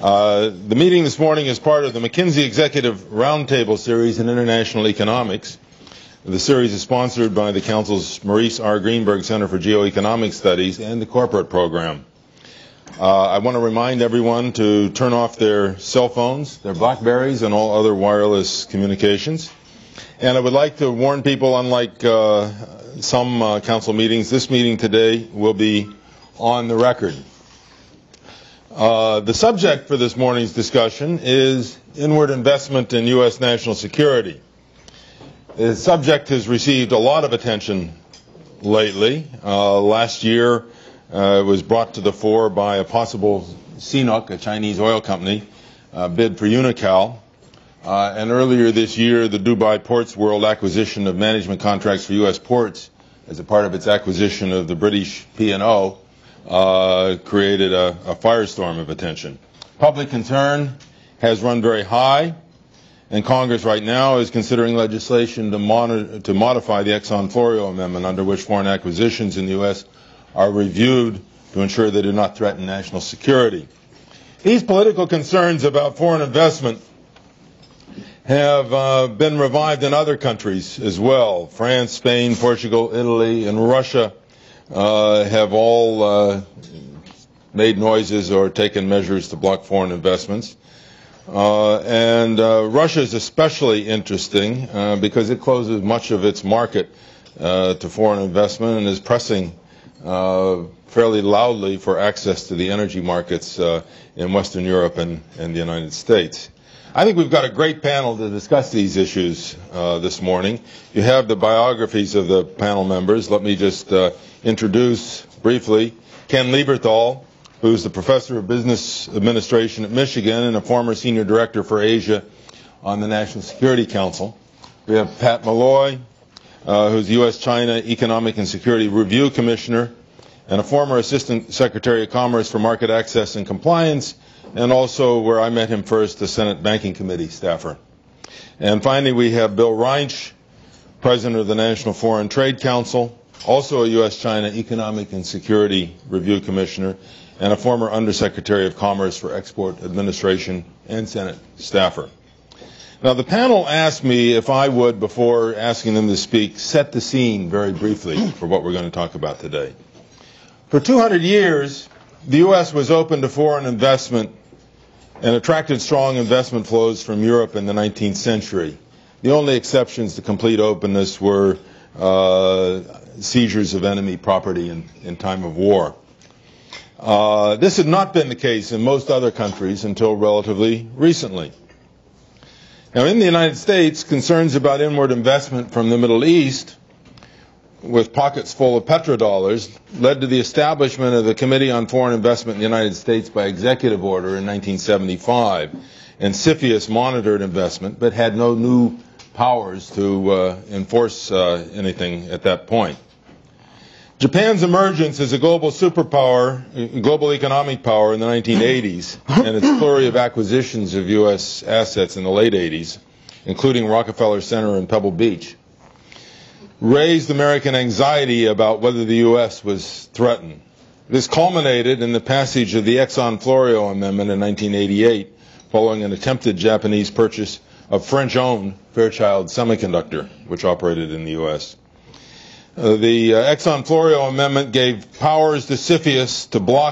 The meeting this morning is part of the McKinsey Executive Roundtable Series in International Economics. The series is sponsored by the Council's Maurice R. Greenberg Center for Geoeconomic Studies and the Corporate Program. I want to remind everyone to turn off their cell phones, their Blackberries, and all other wireless communications. And I would like to warn people, unlike some Council meetings, this meeting today will be on the record. The subject for this morning's discussion is inward investment in U.S. national security. The subject has received a lot of attention lately. Last year it was brought to the fore by a possible CNOOC, a Chinese oil company, bid for Unocal. And earlier this year, the Dubai Ports World acquisition of management contracts for U.S. ports as a part of its acquisition of the British P&O created a firestorm of attention. Public concern has run very high, and Congress right now is considering legislation to modify the Exxon-Florio Amendment, under which foreign acquisitions in the U.S. are reviewed to ensure they do not threaten national security. These political concerns about foreign investment have been revived in other countries as well. France, Spain, Portugal, Italy, and Russia have all made noises or taken measures to block foreign investments. Russia is especially interesting because it closes much of its market to foreign investment and is pressing fairly loudly for access to the energy markets in Western Europe and the United States. I think we've got a great panel to discuss these issues this morning. You have the biographies of the panel members. Let me just introduce briefly Ken Lieberthal, who's the professor of business administration at Michigan and a former senior director for Asia on the National Security Council. We have Pat Mulloy, who's U.S.-China Economic and Security Review Commissioner and a former Assistant Secretary of Commerce for Market Access and Compliance, and also, where I met him first, the Senate Banking Committee staffer. And finally, we have Bill Reinsch, President of the National Foreign Trade Council, also a U.S.-China Economic and Security Review Commissioner, and a former Undersecretary of Commerce for Export Administration and Senate staffer. Now, the panel asked me if I would, before asking them to speak, set the scene very briefly for what we're going to talk about today. For 200 years, the U.S. was open to foreign investment and attracted strong investment flows from Europe in the 19th century. The only exceptions to complete openness were seizures of enemy property in time of war. This had not been the case in most other countries until relatively recently. Now, in the United States, concerns about inward investment from the Middle East, with pockets full of petrodollars, led to the establishment of the Committee on Foreign Investment in the United States by executive order in 1975. And CFIUS monitored investment, but had no new powers to enforce anything at that point. Japan's emergence as a global superpower, global economic power in the 1980s, and its flurry of acquisitions of U.S. assets in the late 80s, including Rockefeller Center and Pebble Beach, raised American anxiety about whether the U.S. was threatened. This culminated in the passage of the Exxon-Florio Amendment in 1988, following an attempted Japanese purchase of French-owned Fairchild Semiconductor, which operated in the U.S. The Exxon-Florio Amendment gave powers to CFIUS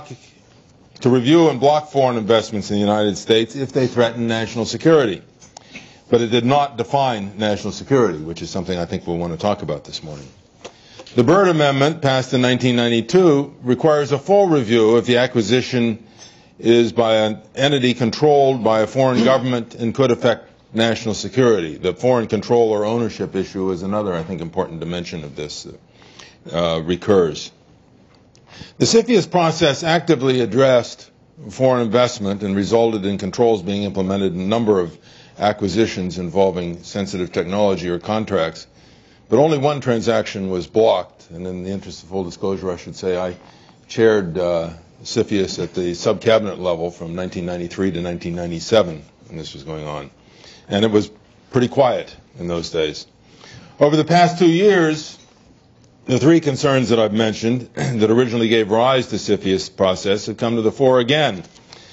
to review and block foreign investments in the United States if they threatened national security. But it did not define national security, which is something I think we'll want to talk about this morning. The Byrd Amendment, passed in 1992, requires a full review if the acquisition is by an entity controlled by a foreign government and could affect national security. The foreign control or ownership issue is another, I think, important dimension of this that recurs. The CFIUS process actively addressed foreign investment and resulted in controls being implemented in a number of acquisitions involving sensitive technology or contracts, but only one transaction was blocked. And in the interest of full disclosure, I should say I chaired CFIUS at the sub-cabinet level from 1993 to 1997 when this was going on. And it was pretty quiet in those days. Over the past 2 years, the three concerns that I've mentioned that originally gave rise to CFIUS process have come to the fore again.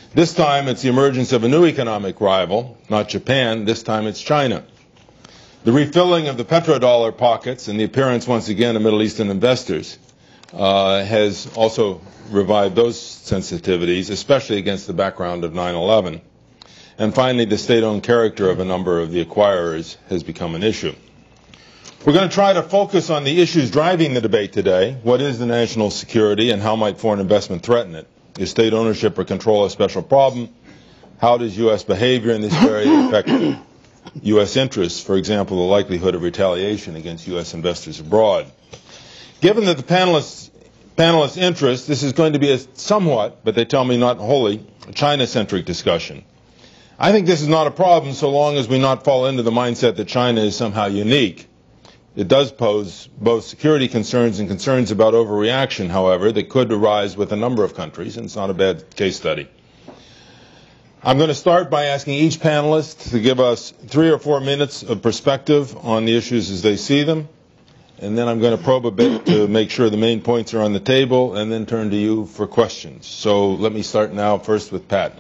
This time it's the emergence of a new economic rival, not Japan, this time it's China. The refilling of the petrodollar pockets and the appearance once again of Middle Eastern investors has also revived those sensitivities, especially against the background of 9/11. And finally, the state-owned character of a number of the acquirers has become an issue. We're going to try to focus on the issues driving the debate today. What is the national security and how might foreign investment threaten it? Is state ownership or control a special problem? How does U.S. behavior in this area affect U.S. interests? For example, the likelihood of retaliation against U.S. investors abroad. Given that the panelists' interest, this is going to be a somewhat, but they tell me not wholly, China-centric discussion. I think this is not a problem so long as we not fall into the mindset that China is somehow unique. It does pose both security concerns and concerns about overreaction, however, that could arise with a number of countries, and it's not a bad case study. I'm going to start by asking each panelist to give us 3 or 4 minutes of perspective on the issues as they see them, and then I'm going to probe a bit to make sure the main points are on the table, and then turn to you for questions. So let me start now first with Pat.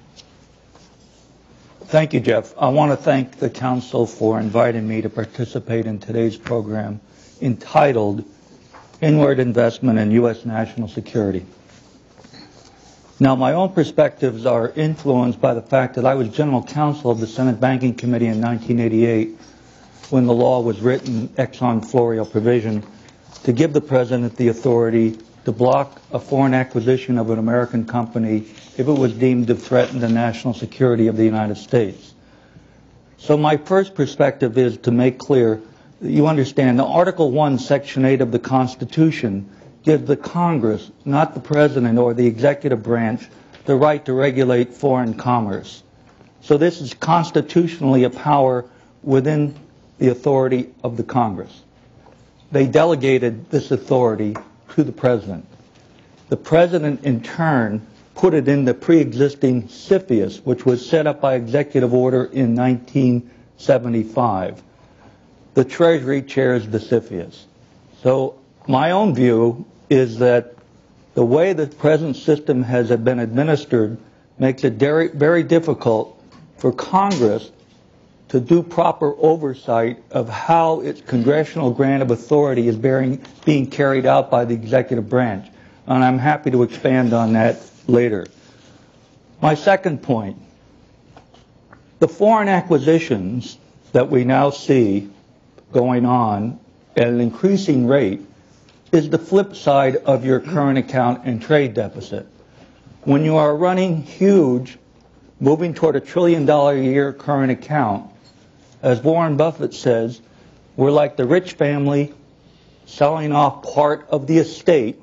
Thank you, Jeff. I want to thank the Council for inviting me to participate in today's program entitled Inward Investment in U.S. National Security. Now, my own perspectives are influenced by the fact that I was General Counsel of the Senate Banking Committee in 1988 when the law was written, Exxon Florio provision, to give the President the authority to block a foreign acquisition of an American company if it was deemed to threaten the national security of the United States. So my first perspective is to make clear that you understand that Article 1, Section 8 of the Constitution gives the Congress, not the President or the executive branch, the right to regulate foreign commerce. So this is constitutionally a power within the authority of the Congress. They delegated this authority to the President. The President, in turn, put it in the pre-existing CFIUS, which was set up by executive order in 1975. The Treasury chairs the CFIUS. So my own view is that the way the present system has been administered makes it very, very difficult for Congress to do proper oversight of how its congressional grant of authority is being carried out by the executive branch. And I'm happy to expand on that later. My second point, the foreign acquisitions that we now see going on at an increasing rate is the flip side of your current account and trade deficit. When you are running huge, moving toward $1 trillion a year current account, as Warren Buffett says, we're like the rich family selling off part of the estate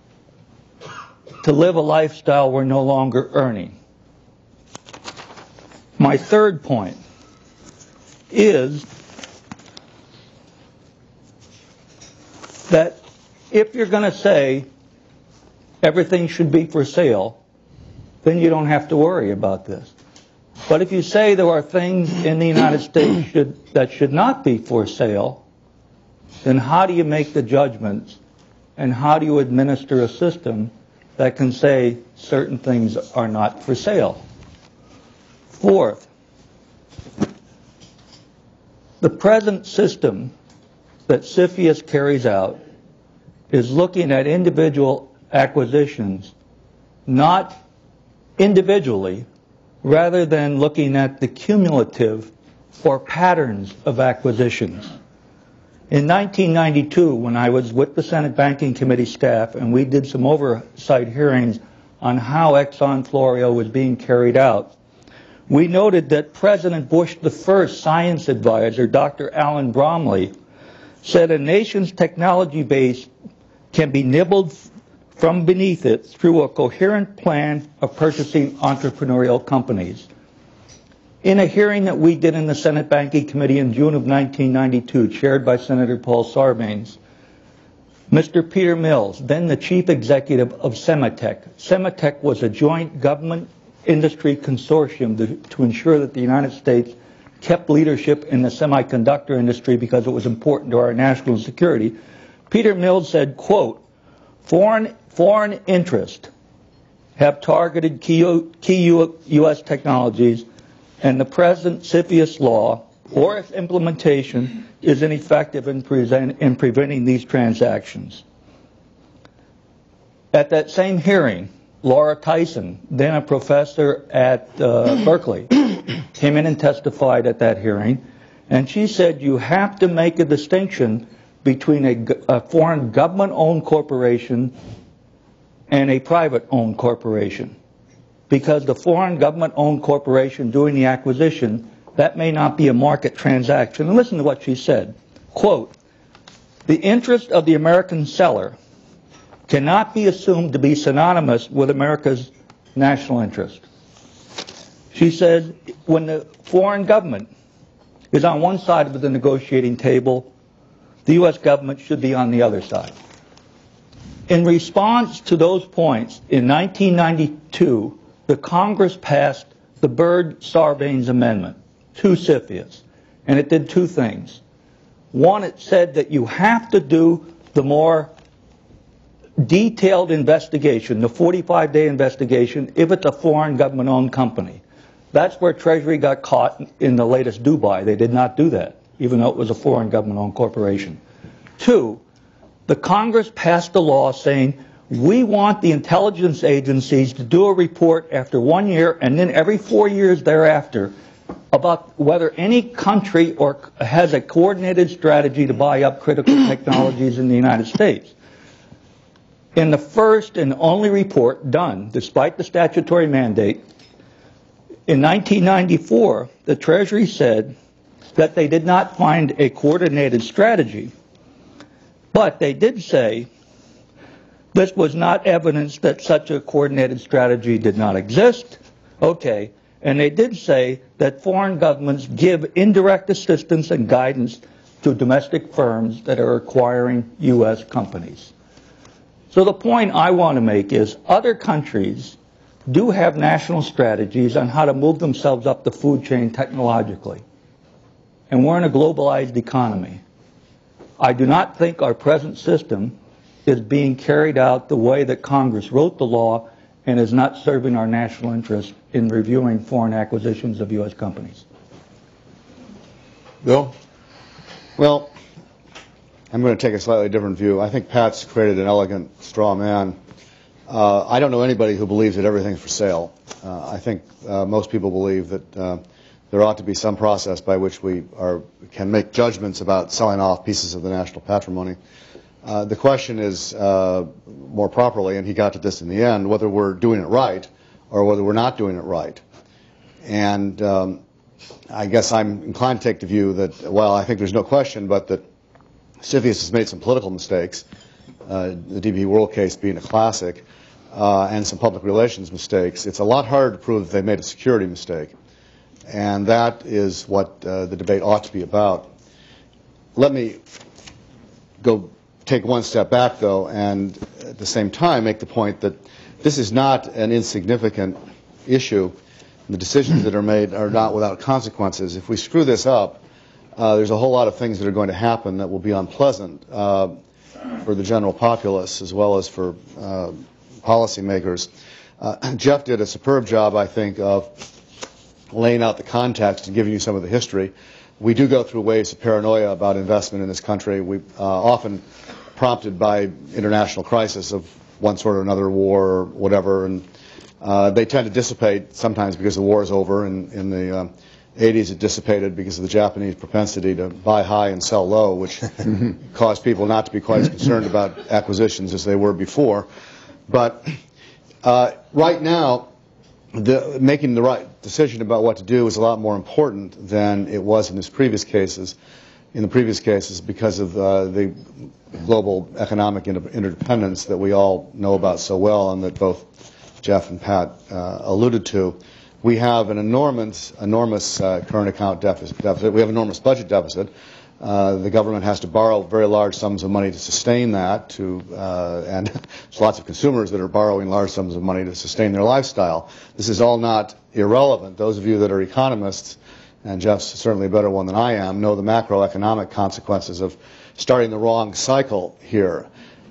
to live a lifestyle we're no longer earning. My third point is that if you're going to say everything should be for sale, then you don't have to worry about this. But if you say there are things in the United States that should not be for sale, then how do you make the judgments and how do you administer a system that can say certain things are not for sale? Fourth, the present system that CFIUS carries out is looking at individual acquisitions, not individually, rather than looking at the cumulative or patterns of acquisitions. In 1992, when I was with the Senate Banking Committee staff and we did some oversight hearings on how Exxon Florio was being carried out, we noted that President Bush I science advisor, Dr. Alan Bromley, said a nation's technology base can be nibbled from beneath it through a coherent plan of purchasing entrepreneurial companies. In a hearing that we did in the Senate Banking Committee in June of 1992, chaired by Senator Paul Sarbanes, Mr. Peter Mills, then the chief executive of Sematech. Sematech was a joint government industry consortium to ensure that the United States kept leadership in the semiconductor industry because it was important to our national security. Peter Mills said, quote, foreign interest have targeted key U.S. technologies, and the present CFIUS law or its implementation is ineffective in preventing these transactions. At that same hearing, Laura Tyson, then a professor at Berkeley, came in and testified at that hearing, and she said you have to make a distinction between a foreign government-owned corporation and a private-owned corporation. Because the foreign government-owned corporation doing the acquisition, that may not be a market transaction. And listen to what she said. Quote, "The interest of the American seller cannot be assumed to be synonymous with America's national interest." She says when the foreign government is on one side of the negotiating table, the U.S. government should be on the other side. In response to those points, in 1992, the Congress passed the Byrd-Sarbanes Amendment to CFIUS, and it did two things. One, it said that you have to do the more detailed investigation, the 45-day investigation, if it's a foreign government-owned company. That's where Treasury got caught in the latest Dubai. They did not do that, even though it was a foreign government-owned corporation. Two, the Congress passed a law saying we want the intelligence agencies to do a report after 1 year and then every 4 years thereafter about whether any country has a coordinated strategy to buy up critical technologies in the United States. In the first and only report done, despite the statutory mandate, in 1994, the Treasury said that they did not find a coordinated strategy, but they did say this was not evidence that such a coordinated strategy did not exist. Okay. And they did say that foreign governments give indirect assistance and guidance to domestic firms that are acquiring U.S. companies. So the point I want to make is other countries do have national strategies on how to move themselves up the food chain technologically. And we're in a globalized economy. I do not think our present system is being carried out the way that Congress wrote the law and is not serving our national interest in reviewing foreign acquisitions of U.S. companies. Bill? Well, I'm going to take a slightly different view. I think Pat's created an elegant straw man. I don't know anybody who believes that everything's for sale. I think most people believe that there ought to be some process by which we can make judgments about selling off pieces of the national patrimony. The question is, more properly, and he got to this in the end, whether we're doing it right or whether we're not doing it right. And I guess I'm inclined to take the view that, well, I think there's no question, but that CFIUS has made some political mistakes, the DB World case being a classic, and some public relations mistakes. It's a lot harder to prove that they made a security mistake. And that is what the debate ought to be about. Let me take one step back, though, and at the same time make the point that this is not an insignificant issue. The decisions that are made are not without consequences. If we screw this up, there's a whole lot of things that are going to happen that will be unpleasant for the general populace as well as for policymakers. Jeff did a superb job, I think, of laying out the context and giving you some of the history. We do go through waves of paranoia about investment in this country. We often prompted by international crisis of one sort or another, war or whatever, and they tend to dissipate sometimes because the war is over. In the 80s, it dissipated because of the Japanese propensity to buy high and sell low, which caused people not to be quite as concerned about acquisitions as they were before. But right now, making the right decision about what to do is a lot more important than it was in the previous cases. Because of the global economic interdependence that we all know about so well, and that both Jeff and Pat alluded to, we have an enormous current account deficit. We have an enormous budget deficit. The government has to borrow very large sums of money to sustain that, and there's lots of consumers that are borrowing large sums of money to sustain their lifestyle. This is all not irrelevant. Those of you that are economists, and Jeff's certainly a better one than I am, know the macroeconomic consequences of starting the wrong cycle here.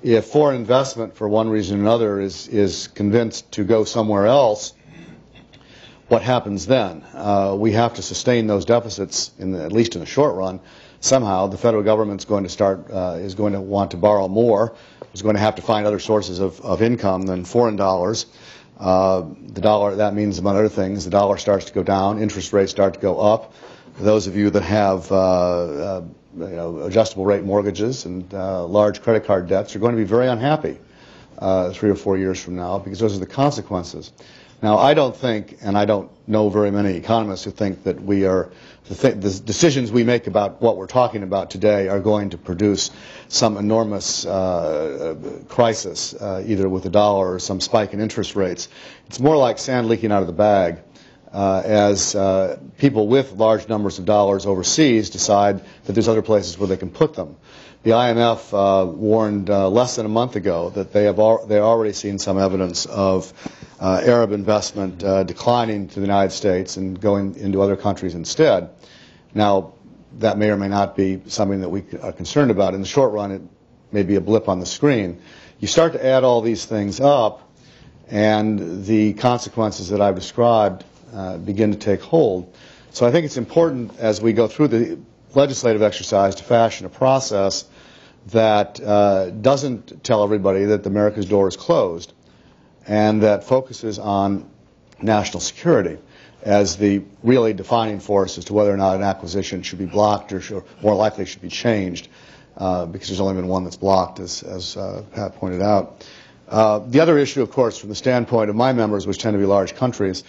if foreign investment for one reason or another is convinced to go somewhere else, what happens then? We have to sustain those deficits, at least in the short run. Somehow, the federal government's going to is going to want to borrow more, is going to have to find other sources of income than foreign dollars. The dollar, that means, among other things, the dollar starts to go down, interest rates start to go up. Those of you that have adjustable rate mortgages and large credit card debts are going to be very unhappy 3 or 4 years from now, because those are the consequences. Now, I don't think, and I don't know very many economists who think that the decisions we make about what we're talking about today are going to produce some enormous crisis, either with the dollar or some spike in interest rates. It's more like sand leaking out of the bag as people with large numbers of dollars overseas decide that there's other places where they can put them. The IMF warned less than a month ago that they're already seen some evidence of Arab investment declining to the United States and going into other countries instead. Now, that may or may not be something that we are concerned about. In the short run, it may be a blip on the screen. You start to add all these things up, and the consequences that I've described begin to take hold. So I think it's important, as we go through the legislative exercise, to fashion a process that doesn't tell everybody that America's door is closed, and that focuses on national security as the really defining force as to whether or not an acquisition should be blocked or more likely should be changed, because there's only been one that's blocked, as Pat pointed out. The other issue, of course, from the standpoint of my members, which tend to be large companies,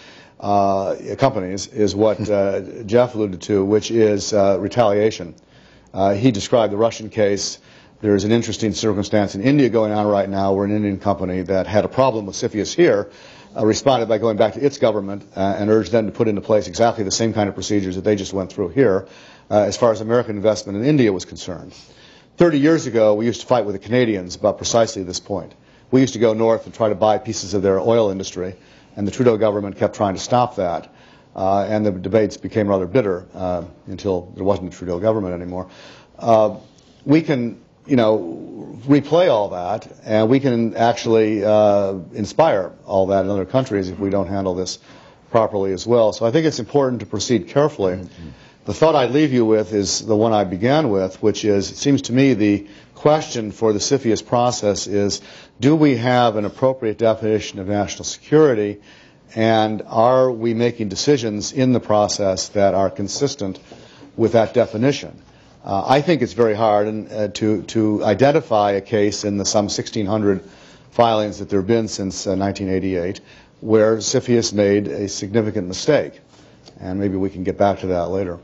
is what Jeff alluded to, which is retaliation. He described the Russian case. There's an interesting circumstance in India going on right now where an Indian company that had a problem with CFIUS here responded by going back to its government and urged them to put into place exactly the same kind of procedures that they just went through here as far as American investment in India was concerned. 30 years ago, we used to fight with the Canadians about precisely this point. We used to go north and try to buy pieces of their oil industry, and the Trudeau government kept trying to stop that. And the debates became rather bitter until there wasn't a Trudeau government anymore. We can, replay all that, and we can actually inspire all that in other countries if we don't handle this properly as well. So I think it's important to proceed carefully. Mm-hmm. The thought I'd leave you with is the one I began with, which is, it seems to me the question for the CFIUS process is, do we have an appropriate definition of national security, and are we making decisions in the process that are consistent with that definition? I think it's very hard to identify a case in the some 1,600 filings that there have been since 1988 where CFIUS made a significant mistake, and maybe we can get back to that later.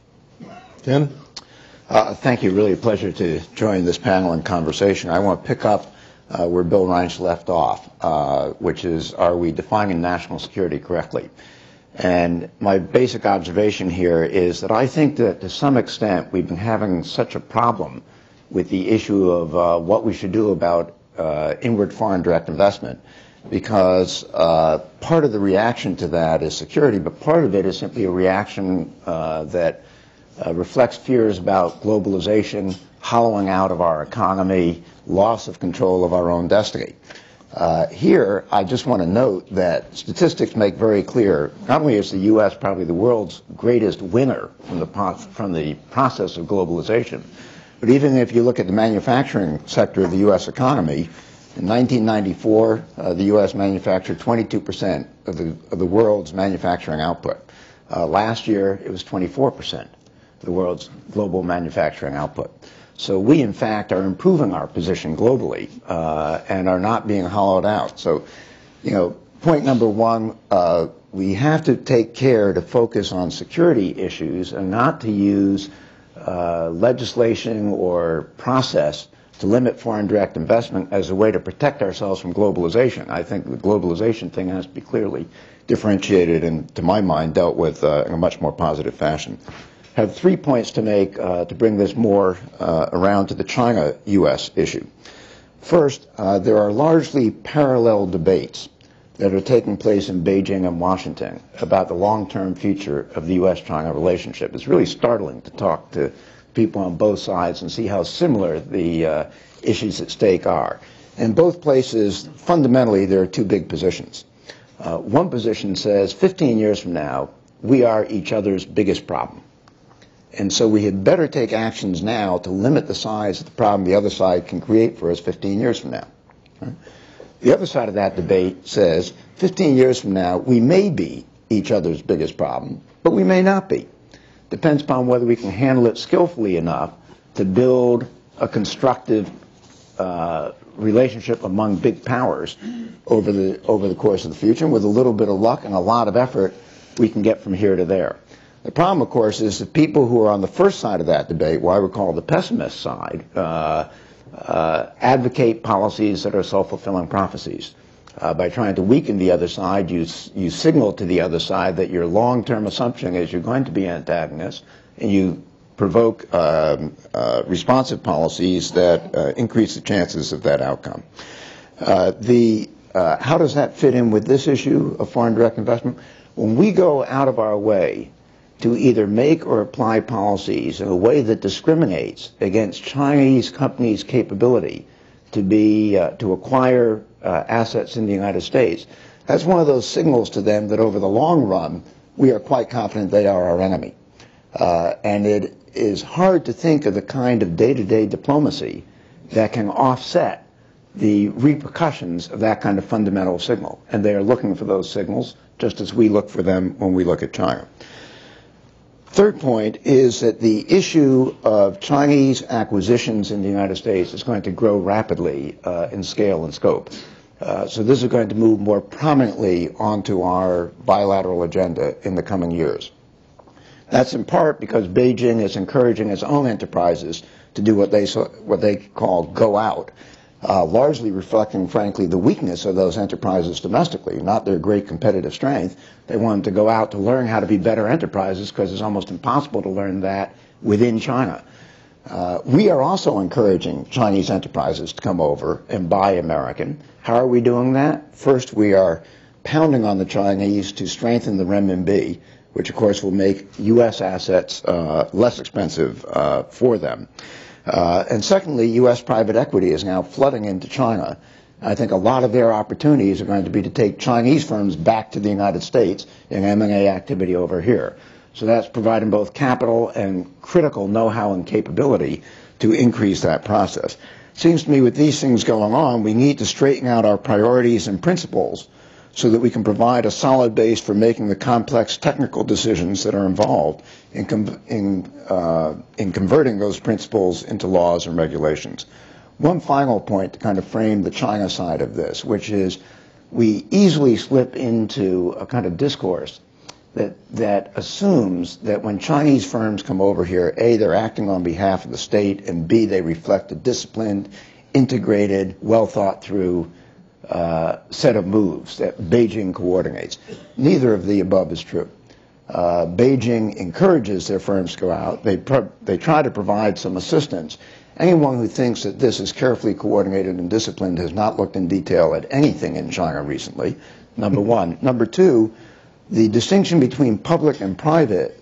Ken? Thank you. Really a pleasure to join this panel and conversation. I want to pick up where Bill Reinsch left off, which is, are we defining national security correctly? And my basic observation here is that I think that to some extent we've been having such a problem with the issue of what we should do about inward foreign direct investment, because part of the reaction to that is security, but part of it is simply a reaction that reflects fears about globalization, hollowing out of our economy, loss of control of our own destiny. Here, I just want to note that statistics make very clear, not only is the U.S. probably the world's greatest winner from the process of globalization, but even if you look at the manufacturing sector of the U.S. economy, in 1994, the U.S. manufactured 22% of the world's manufacturing output. Last year, it was 24% of the world's global manufacturing output. So we, in fact, are improving our position globally and are not being hollowed out. So, point number one, we have to take care to focus on security issues and not to use legislation or process to limit foreign direct investment as a way to protect ourselves from globalization. I think the globalization thing has to be clearly differentiated and, to my mind, dealt with in a much more positive fashion. I have 3 points to make to bring this more around to the China-U.S. issue. First, there are largely parallel debates that are taking place in Beijing and Washington about the long-term future of the U.S.-China relationship. It's really startling to talk to people on both sides and see how similar the issues at stake are. In both places, fundamentally, there are two big positions. One position says 15 years from now, we are each other's biggest problem. And so we had better take actions now to limit the size of the problem the other side can create for us 15 years from now. Right? The other side of that debate says 15 years from now, we may be each other's biggest problem, but we may not be. Depends upon whether we can handle it skillfully enough to build a constructive relationship among big powers over the course of the future. And with a little bit of luck and a lot of effort, we can get from here to there. The problem, of course, is that people who are on the first side of that debate, what I would call the pessimist side, advocate policies that are self-fulfilling prophecies. By trying to weaken the other side, you signal to the other side that your long-term assumption is you're going to be antagonists, and you provoke responsive policies that increase the chances of that outcome. How does that fit in with this issue of foreign direct investment? When we go out of our way to either make or apply policies in a way that discriminates against Chinese companies' capability to acquire assets in the United States, that's one of those signals to them that over the long run, we are quite confident they are our enemy. And it is hard to think of the kind of day-to-day diplomacy that can offset the repercussions of that kind of fundamental signal. And they are looking for those signals just as we look for them when we look at China. Third point is that the issue of Chinese acquisitions in the United States is going to grow rapidly in scale and scope. So this is going to move more prominently onto our bilateral agenda in the coming years. That's in part because Beijing is encouraging its own enterprises to do what they call go out, largely reflecting, frankly, the weakness of those enterprises domestically, not their great competitive strength. They want them to go out to learn how to be better enterprises because it's almost impossible to learn that within China. We are also encouraging Chinese enterprises to come over and buy American. How are we doing that? First, we are pounding on the Chinese to strengthen the renminbi, which of course will make U.S. assets less expensive for them. And secondly, U.S. private equity is now flooding into China. I think a lot of their opportunities are going to be to take Chinese firms back to the United States in M&A activity over here. So that's providing both capital and critical know-how and capability to increase that process. Seems to me with these things going on, we need to straighten out our priorities and principles so that we can provide a solid base for making the complex technical decisions that are involved in converting those principles into laws and regulations. One final point to kind of frame the China side of this, which is we easily slip into a kind of discourse that assumes that when Chinese firms come over here, A, they're acting on behalf of the state, and B, they reflect a disciplined, integrated, well-thought-through set of moves that Beijing coordinates. Neither of the above is true. Beijing encourages their firms to go out. They try to provide some assistance. Anyone who thinks that this is carefully coordinated and disciplined has not looked in detail at anything in China recently, number one. Number two, the distinction between public and private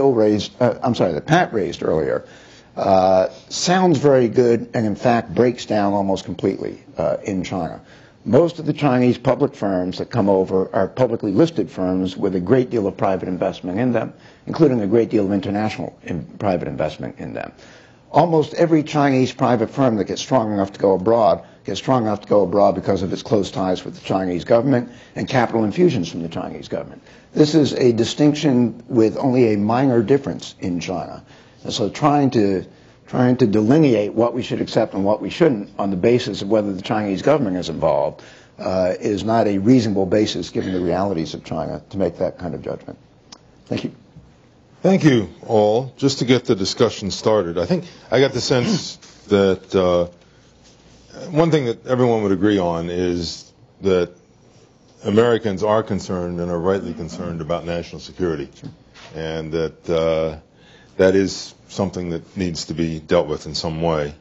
that Pat raised earlier sounds very good and in fact breaks down almost completely in China. Most of the Chinese public firms that come over are publicly listed firms with a great deal of private investment in them, including a great deal of international private investment in them. Almost every Chinese private firm that gets strong enough to go abroad because of its close ties with the Chinese government and capital infusions from the Chinese government. This is a distinction with only a minor difference in China. And so trying to delineate what we should accept and what we shouldn't on the basis of whether the Chinese government is involved is not a reasonable basis given the realities of China to make that kind of judgment. Thank you. Thank you all. Just to get the discussion started, I think I got the sense that one thing that everyone would agree on is that Americans are concerned and are rightly concerned about national security, and that that is something that needs to be dealt with in some way.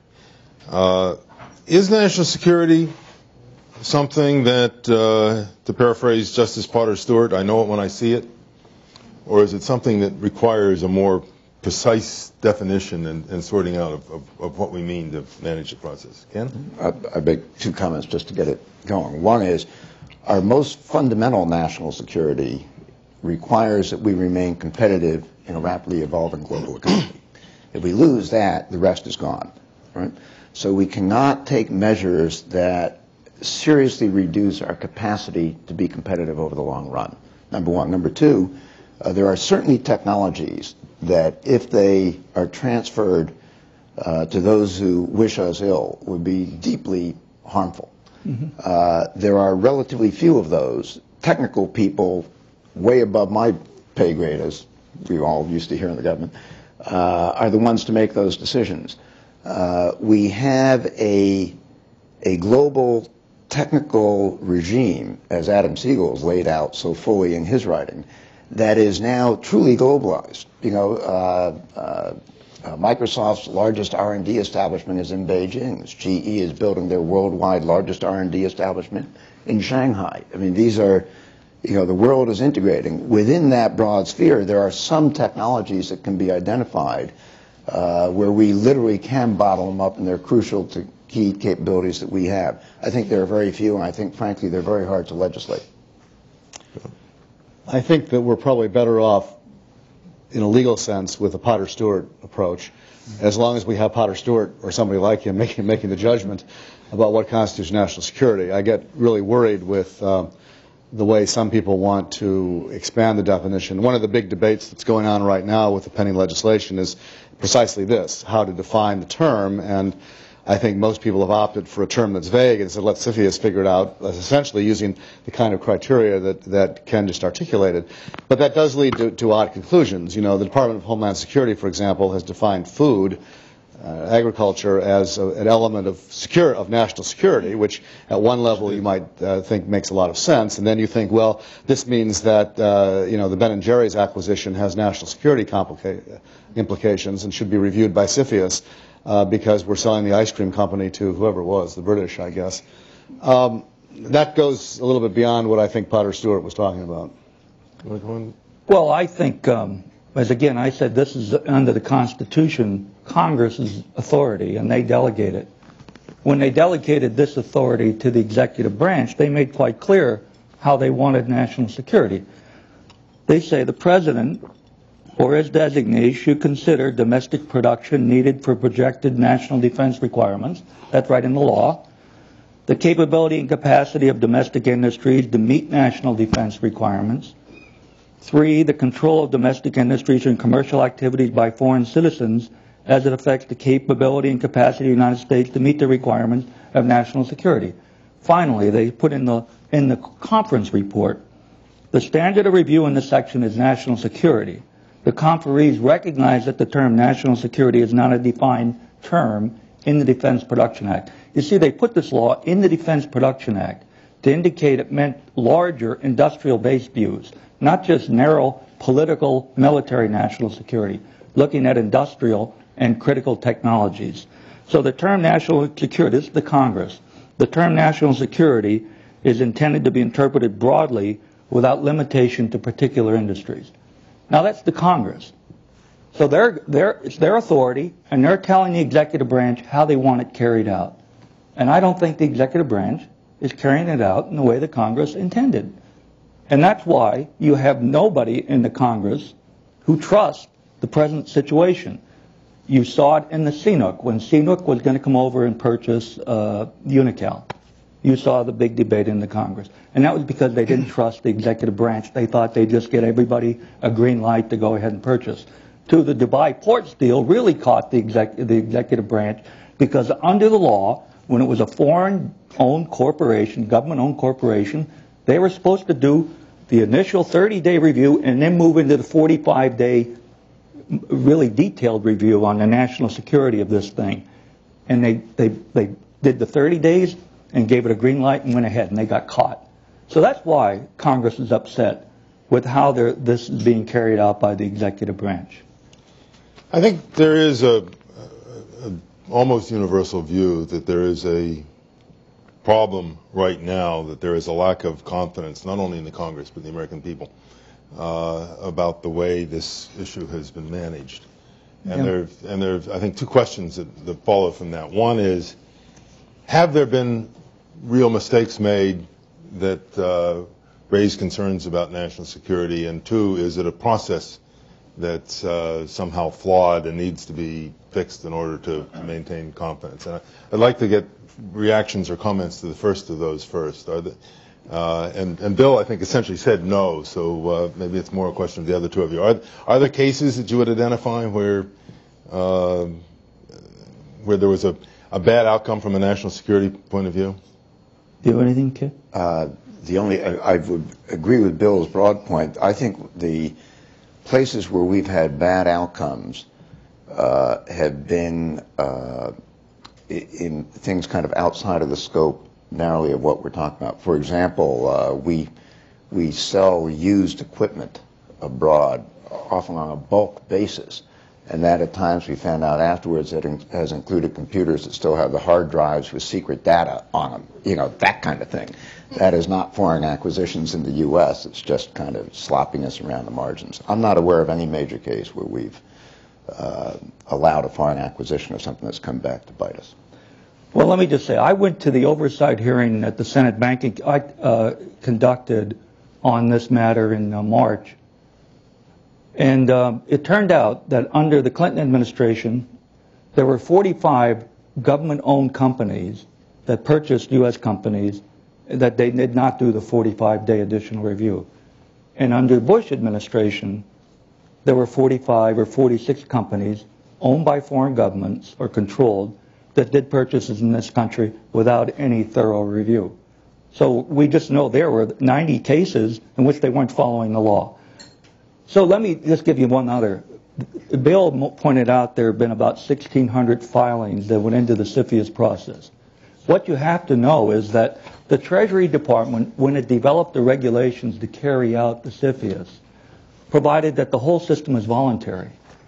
Is national security something that, to paraphrase Justice Potter Stewart, I know it when I see it? Or is it something that requires a more precise definition and sorting out of what we mean to manage the process. Ken? I make two comments just to get it going. One is our most fundamental national security requires that we remain competitive in a rapidly evolving global economy. If we lose that, the rest is gone, right? So we cannot take measures that seriously reduce our capacity to be competitive over the long run, number one. Number two, there are certainly technologies that if they are transferred to those who wish us ill would be deeply harmful. Mm-hmm. There are relatively few of those. Technical people way above my pay grade, as we all used to hear in the government, are the ones to make those decisions. We have a global technical regime, as Adam Siegel has laid out so fully in his writing, that is now truly globalized. You know, Microsoft's largest R&D establishment is in Beijing. GE is building their worldwide largest R&D establishment in Shanghai. I mean, these are, you know, the world is integrating. Within that broad sphere, there are some technologies that can be identified where we literally can bottle them up, and they're crucial to key capabilities that we have. I think there are very few, and I think, frankly, they're very hard to legislate. I think that we're probably better off in a legal sense with a Potter-Stewart approach, as long as we have Potter Stewart or somebody like him making the judgment about what constitutes national security. I get really worried with the way some people want to expand the definition. One of the big debates that's going on right now with the pending legislation is precisely this, how to define the term, and I think most people have opted for a term that's vague and said, let CFIUS figure it out, essentially using the kind of criteria that Ken just articulated. But that does lead to odd conclusions. You know, the Department of Homeland Security, for example, has defined food, agriculture, as an element of national security, which at one level you might think makes a lot of sense. And then you think, well, this means that, you know, the Ben & Jerry's acquisition has national security implications and should be reviewed by CFIUS. Because we're selling the ice cream company to whoever it was, the British, I guess. That goes a little bit beyond what I think Potter-Stewart was talking about. Well, I think, as again I said, this is under the Constitution, Congress's authority, and they delegate it. When they delegated this authority to the executive branch, they made quite clear how they wanted national security. They say the President or his designee should consider domestic production needed for projected national defense requirements. That's right in the law. The capability and capacity of domestic industries to meet national defense requirements. 3, the control of domestic industries and commercial activities by foreign citizens as it affects the capability and capacity of the United States to meet the requirements of national security. Finally, they put in the conference report, the standard of review in this section is national security. The conferees recognize that the term national security is not a defined term in the Defense Production Act. You see, they put this law in the Defense Production Act to indicate it meant larger industrial-based views, not just narrow political, military national security, looking at industrial and critical technologies. So the term national security, this is the Congress, the term national security is intended to be interpreted broadly without limitation to particular industries. Now that's the Congress. So it's their authority, and they're telling the executive branch how they want it carried out. And I don't think the executive branch is carrying it out in the way the Congress intended. And that's why you have nobody in the Congress who trusts the present situation. You saw it in the CNOOC, when CNOOC was going to come over and purchase Unical. You saw the big debate in the Congress. And that was because they didn't trust the executive branch. They thought they'd just get everybody a green light to go ahead and purchase. To the Dubai Ports deal really caught the executive branch because under the law, when it was a foreign-owned corporation, government-owned corporation, they were supposed to do the initial 30-day review and then move into the 45-day really detailed review on the national security of this thing. And they did the 30 days and gave it a green light and went ahead, and they got caught. So that's why Congress is upset with how this is being carried out by the executive branch. I think there is a almost universal view that there is a problem right now, that there is a lack of confidence, not only in the Congress, but the American people, about the way this issue has been managed. And there's, I think, two questions that follow from that. One is, have there been real mistakes made that raise concerns about national security? And two, is it a process that's somehow flawed and needs to be fixed in order to maintain confidence? And I'd like to get reactions or comments to the first of those first. And Bill, I think, essentially said no, so maybe it's more a question of the other two of you. Are there cases that you would identify where there was a bad outcome from a national security point of view? Do you have anything, Kit? I would agree with Bill's broad point. I think the places where we've had bad outcomes have been in things kind of outside of the scope narrowly of what we're talking about. For example, we sell used equipment abroad, often on a bulk basis, and that at times we found out afterwards that has included computers that still have the hard drives with secret data on them, you know, that kind of thing. That is not foreign acquisitions in the U.S. It's just kind of sloppiness around the margins. I'm not aware of any major case where we've allowed a foreign acquisition of something that's come back to bite us. Well, let me just say, I went to the oversight hearing that the Senate Banking conducted on this matter in March. And it turned out that under the Clinton administration, there were 45 government-owned companies that purchased U.S. companies that they did not do the 45-day additional review. And under the Bush administration, there were 45 or 46 companies owned by foreign governments or controlled that did purchases in this country without any thorough review. So we just know there were 90 cases in which they weren't following the law. So let me just give you one other. Bill pointed out there have been about 1,600 filings that went into the CFIUS process. What you have to know is that the Treasury Department, when it developed the regulations to carry out the CFIUS, provided that the whole system is voluntary.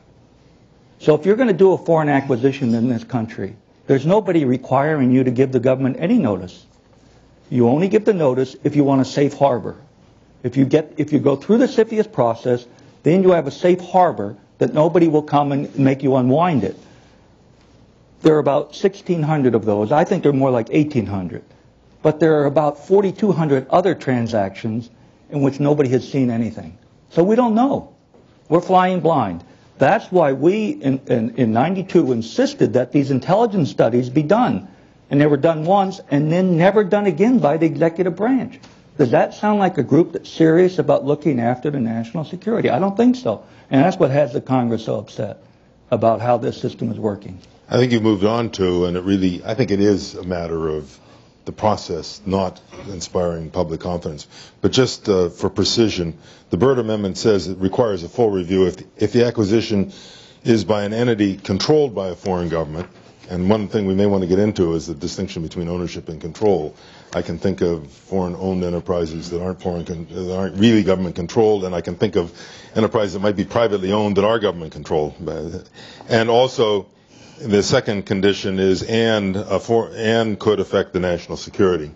So if you're going to do a foreign acquisition in this country, there's nobody requiring you to give the government any notice. You only give the notice if you want a safe harbor. If you go through the CFIUS process, then you have a safe harbor that nobody will come and make you unwind it. There are about 1,600 of those. I think there are more like 1,800. But there are about 4,200 other transactions in which nobody has seen anything. So we don't know. We're flying blind. That's why we, in 92, insisted that these intelligence studies be done. And they were done once and then never done again by the executive branch. Does that sound like a group that's serious about looking after the national security? I don't think so. And that's what has the Congress so upset about how this system is working. I think you've moved on to, and I think it is a matter of the process not inspiring public confidence. But just for precision, the Byrd Amendment says it requires a full review if the acquisition is by an entity controlled by a foreign government. And one thing we may want to get into is the distinction between ownership and control. I can think of foreign-owned enterprises that aren't really government-controlled, and I can think of enterprises that might be privately owned that are government-controlled. And also, the second condition is and could affect the national security.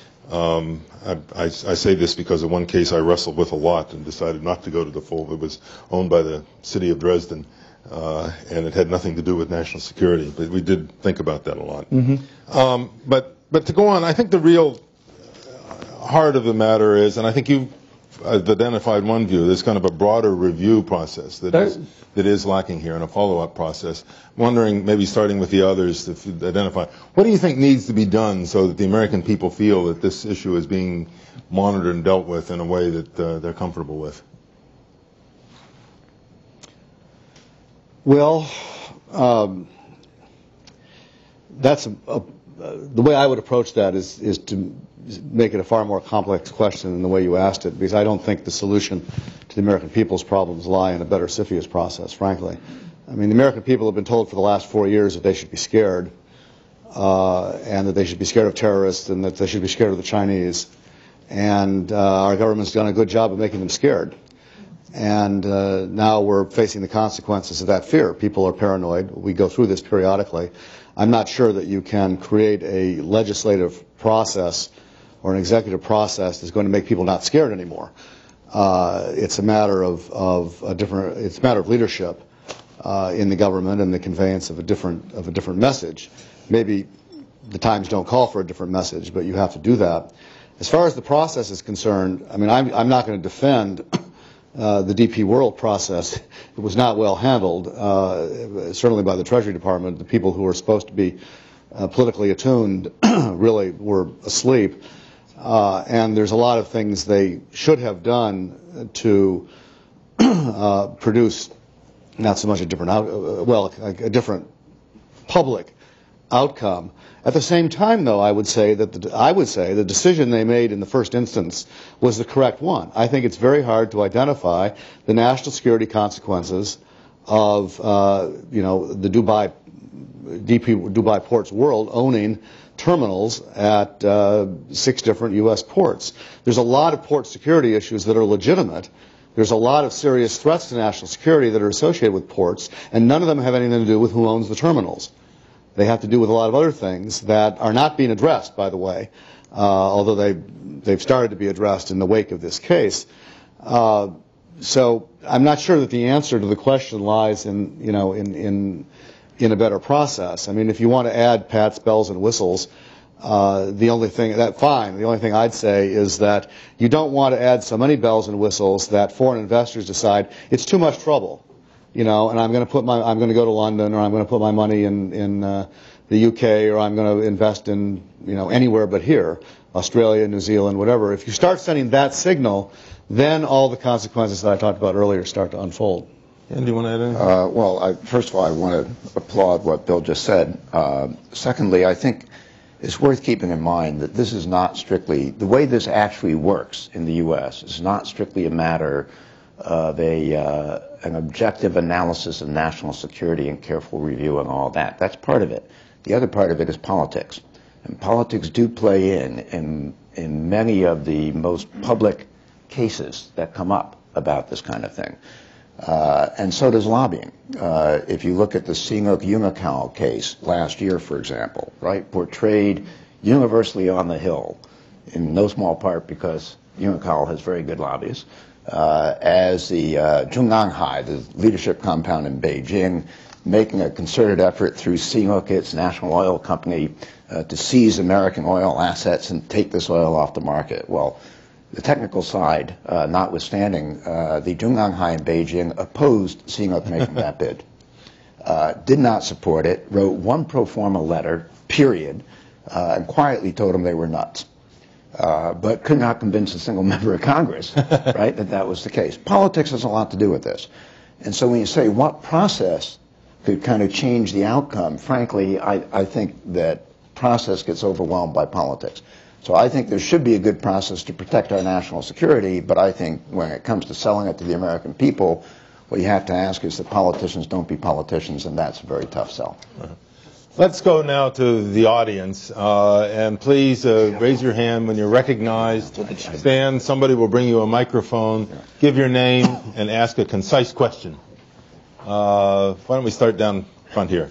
I say this because of one case I wrestled with a lot and decided not to go to the full. It was owned by the city of Dresden, and it had nothing to do with national security. But we did think about that a lot. Mm-hmm. But to go on, I think the real heart of the matter is, and I think you've identified one view, there's kind of a broader review process that is lacking here, and a follow-up process. I'm wondering, maybe starting with the others, if you identify, what do you think needs to be done so that the American people feel that this issue is being monitored and dealt with in a way that they're comfortable with? Well, that's the way I would approach that is to make it a far more complex question than the way you asked it, because I don't think the solution to the American people's problems lie in a better CFIUS process, frankly. I mean, the American people have been told for the last 4 years that they should be scared, and that they should be scared of terrorists, and that they should be scared of the Chinese. And our government's done a good job of making them scared. And now we're facing the consequences of that fear. People are paranoid. We go through this periodically. I'm not sure that you can create a legislative process or an executive process that's going to make people not scared anymore. It's a matter of leadership. in the government and the conveyance of a different message. Maybe the times don't call for a different message, but you have to do that. As far as the process is concerned, I mean, I'm not going to defend the DP World process. It was not well handled, certainly by the Treasury Department. The people who were supposed to be politically attuned really were asleep. And there's a lot of things they should have done to produce not so much a different a different public outcome. At the same time, though, I would say the decision they made in the first instance was the correct one. I think it's very hard to identify the national security consequences of the Dubai Ports World owning terminals at 6 different U.S. ports. There's a lot of port security issues that are legitimate. There's a lot of serious threats to national security that are associated with ports, and none of them have anything to do with who owns the terminals. They have to do with a lot of other things that are not being addressed, by the way, although they've started to be addressed in the wake of this case. So I'm not sure that the answer to the question lies in a better process. I mean, if you want to add pats, bells, and whistles, the only thing I'd say is that you don't want to add so many bells and whistles that foreign investors decide it's too much trouble, and I'm going to go to London, or I'm going to put my money in the UK, or I'm going to invest in anywhere but here, Australia, New Zealand, whatever. If you start sending that signal, then all the consequences that I talked about earlier start to unfold. And do you want to add anything? First of all, I want to applaud what Bill just said. Secondly, I think it's worth keeping in mind that this is not strictly, the way this actually works in the U.S. is not strictly a matter of an objective analysis of national security and careful review and all that. That's part of it. The other part of it is politics. And politics do play in many of the most public cases that come up about this kind of thing. And so does lobbying. If you look at the Sinop-Unocal case last year, for example, right, portrayed universally on the Hill, in no small part because Unocal has very good lobbyists, as the Zhongnanhai, the leadership compound in Beijing, making a concerted effort through Sinop, its national oil company, to seize American oil assets and take this oil off the market. Well, the technical side, notwithstanding, the Zhongnanhai in Beijing opposed Sinop making that bid. Did not support it, wrote one pro forma letter, period, and quietly told them they were nuts. But could not convince a single member of Congress, right, that was the case. Politics has a lot to do with this. And so when you say what process could kind of change the outcome, frankly, I think that process gets overwhelmed by politics. So I think there should be a good process to protect our national security, but I think when it comes to selling it to the American people, what you have to ask is that politicians don't be politicians, and that's a very tough sell. Let's go now to the audience, and please raise your hand when you're recognized. Stand, somebody will bring you a microphone, give your name, and ask a concise question. Why don't we start down front here?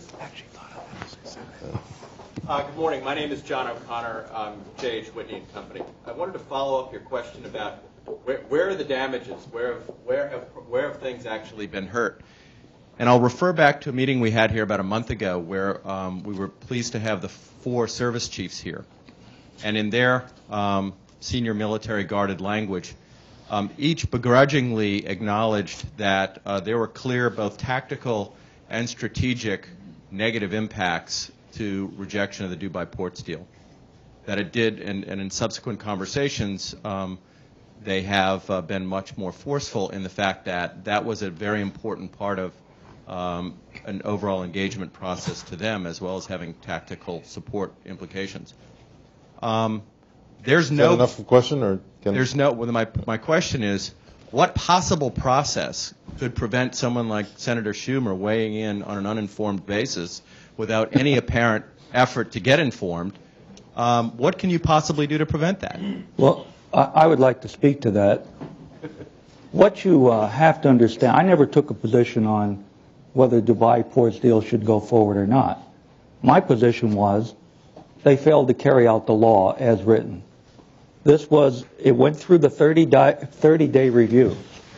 Good morning. My name is John O'Connor. I'm J.H. Whitney & Company. I wanted to follow up your question about where are the damages? Where have things actually been hurt? And I'll refer back to a meeting we had here about a month ago where we were pleased to have the 4 service chiefs here. And in their senior military guarded language, each begrudgingly acknowledged that there were clear both tactical and strategic negative impacts to rejection of the Dubai Ports deal. That it did, and in subsequent conversations, they have been much more forceful in the fact that that was a very important part of an overall engagement process to them, as well as having tactical support implications. There's no. Is that enough question, or there's no. Well, my question is, what possible process could prevent someone like Senator Schumer weighing in on an uninformed basis without any apparent effort to get informed? What can you possibly do to prevent that? Well, I would like to speak to that. What you have to understand, I never took a position on whether Dubai Ports deal should go forward or not. My position was they failed to carry out the law as written. It went through the 30-day review.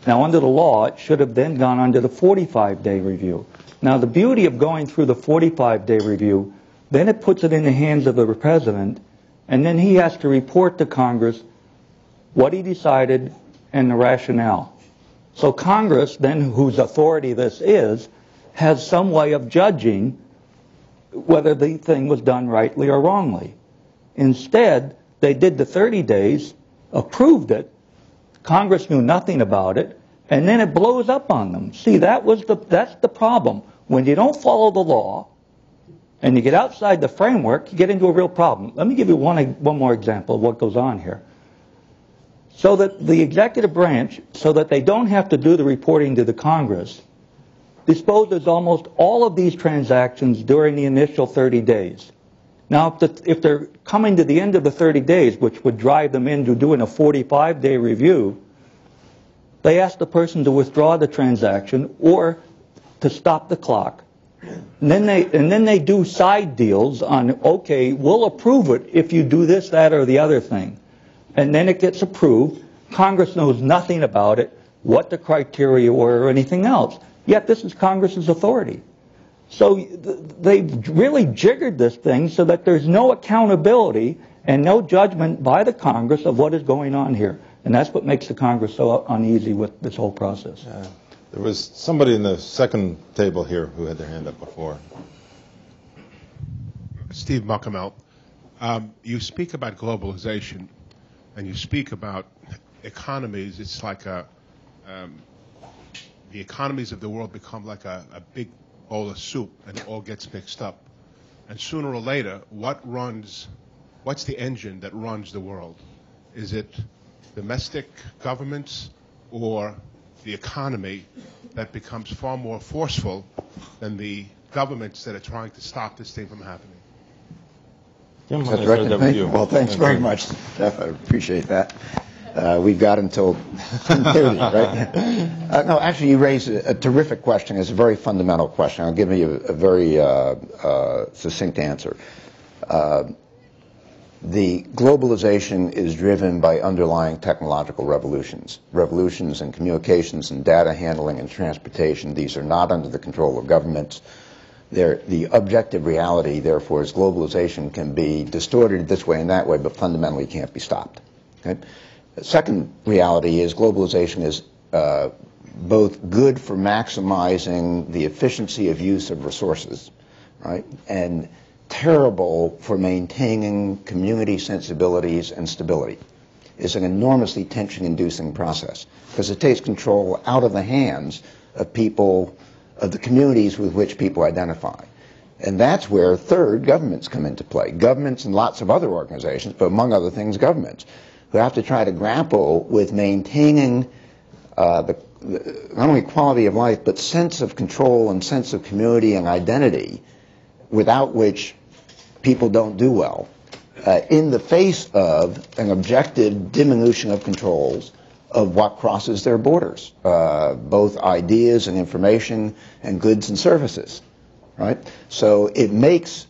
Now, under the law, it should have then gone under the 45-day review. Now, the beauty of going through the 45-day review, then it puts it in the hands of the president, and then he has to report to Congress what he decided and the rationale. So Congress, then, whose authority this is, has some way of judging whether the thing was done rightly or wrongly. Instead, they did the 30 days, approved it, Congress knew nothing about it, and then it blows up on them. See, that's the problem. When you don't follow the law, and you get outside the framework, you get into a real problem. Let me give you one more example of what goes on here. So that the executive branch, so that they don't have to do the reporting to the Congress, disposes almost all of these transactions during the initial 30 days. Now, if they're coming to the end of the 30 days, which would drive them into doing a 45-day review, they ask the person to withdraw the transaction or to stop the clock. And then they do side deals on, okay, we'll approve it if you do this, that, or the other thing. And then it gets approved. Congress knows nothing about it, what the criteria were, or anything else. Yet this is Congress's authority. So they really jiggered this thing so that there's no accountability and no judgment by the Congress of what is going on here. And that's what makes the Congress so uneasy with this whole process. There was somebody in the second table here who had their hand up before. Steve Muckamel, you speak about globalization and you speak about economies. It's like the economies of the world become like a big bowl of soup and it all gets mixed up. And sooner or later, what's the engine that runs the world? Is it domestic governments or the economy that becomes far more forceful than the governments that are trying to stop this thing from happening? Is that directed to me? Well, thanks very much, Jeff. I appreciate that. We've got until 10:30, right? No, actually, you raise a terrific question. It's a very fundamental question. I'll give you a very succinct answer. The globalization is driven by underlying technological revolutions. Revolutions in communications and data handling and transportation. These are not under the control of governments. The objective reality, therefore, is globalization can be distorted this way and that way, but fundamentally can't be stopped. Okay? The second reality is globalization is both good for maximizing the efficiency of use of resources, right, and terrible for maintaining community sensibilities and stability. It's an enormously tension-inducing process because it takes control out of the hands of people, of the communities with which people identify. And that's where, third, governments come into play. Governments and lots of other organizations, but among other things, governments, who have to try to grapple with maintaining not only quality of life, but sense of control and sense of community and identity, without which people don't do well, in the face of an objective diminution of controls of what crosses their borders, both ideas and information and goods and services, right? So it makes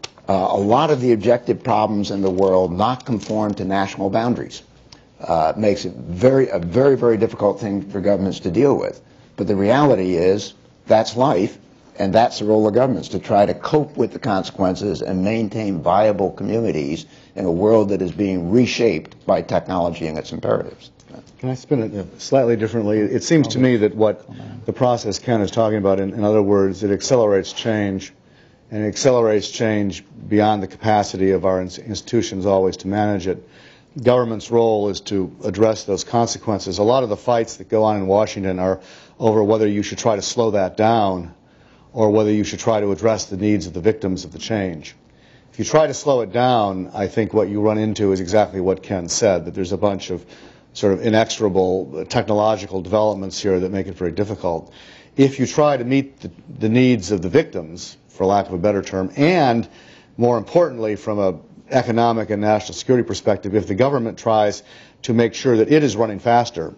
a lot of the objective problems in the world not conform to national boundaries. It makes it a very, very difficult thing for governments to deal with. But the reality is that's life, and that's the role of governments, to try to cope with the consequences and maintain viable communities in a world that is being reshaped by technology and its imperatives. Can I spin it slightly differently? It seems to me that what the process Ken is talking about, in other words, it accelerates change, and it accelerates change beyond the capacity of our institutions always to manage it. Government's role is to address those consequences. A lot of the fights that go on in Washington are over whether you should try to slow that down or whether you should try to address the needs of the victims of the change. If you try to slow it down, I think what you run into is exactly what Ken said, that there's a bunch of sort of inexorable technological developments here that make it very difficult. If you try to meet the needs of the victims, for lack of a better term, and more importantly from an economic and national security perspective, if the government tries to make sure that it is running faster,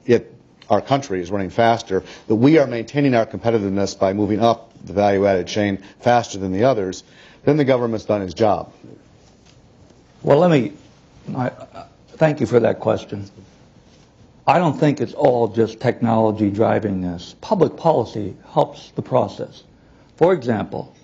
our country is running faster, that we are maintaining our competitiveness by moving up the value-added chain faster than the others, then the government's done its job. Well, thank you for that question. I don't think it's all just technology driving this. Public policy helps the process. For example,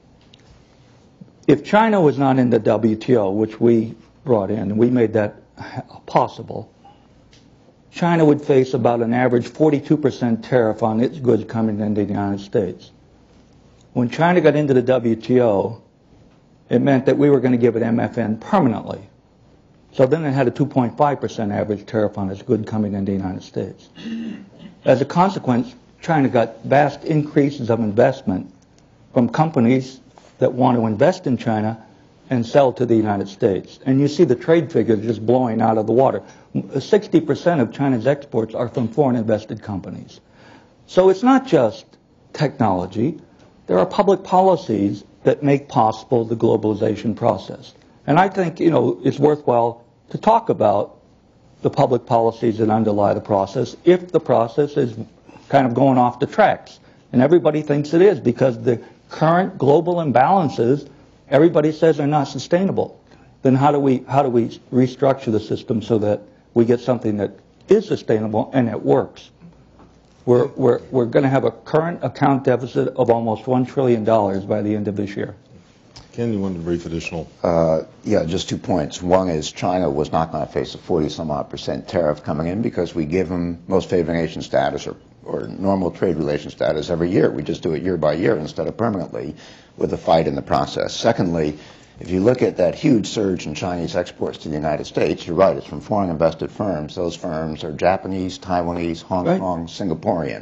if China was not in the WTO, which we brought in, and we made that possible, China would face about an average 42% tariff on its goods coming into the United States. When China got into the WTO, it meant that we were going to give it MFN permanently. So then it had a 2.5% average tariff on its good coming into the United States. As a consequence, China got vast increases of investment from companies that want to invest in China and sell to the United States. And you see the trade figures just blowing out of the water. 60% of China's exports are from foreign invested companies. So it's not just technology. There are public policies that make possible the globalization process. And I think, it's worthwhile to talk about the public policies that underlie the process if the process is kind of going off the tracks. And everybody thinks it is because the current global imbalances, everybody says are not sustainable. Then how do we restructure the system so that we get something that is sustainable and it works? We're going to have a current account deficit of almost $1 trillion by the end of this year. Ken, you wanted to brief additional? Yeah, just 2 points. One is China was not going to face a 40-some-odd% tariff coming in because we give them most favored nation status or normal trade relation status every year. We just do it year by year instead of permanently with a fight in the process. Secondly, if you look at that huge surge in Chinese exports to the United States, you're right, it's from foreign invested firms. Those firms are Japanese, Taiwanese, Hong Kong, Singaporean.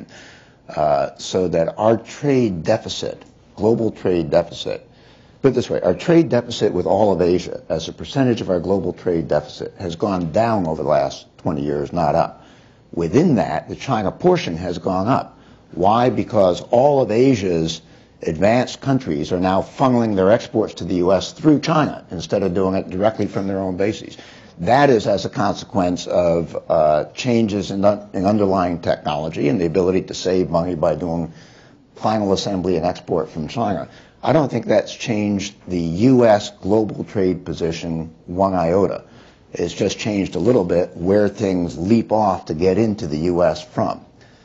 So that our trade deficit, global trade deficit, put it this way, our trade deficit with all of Asia as a percentage of our global trade deficit has gone down over the last 20 years, not up. Within that, the China portion has gone up. Why? Because all of Asia's advanced countries are now funneling their exports to the U.S. through China instead of doing it directly from their own bases. That is as a consequence of changes in underlying technology and the ability to save money by doing final assembly and export from China. I don't think that's changed the U.S. global trade position one iota. It's just changed a little bit where things leap off to get into the U.S. from.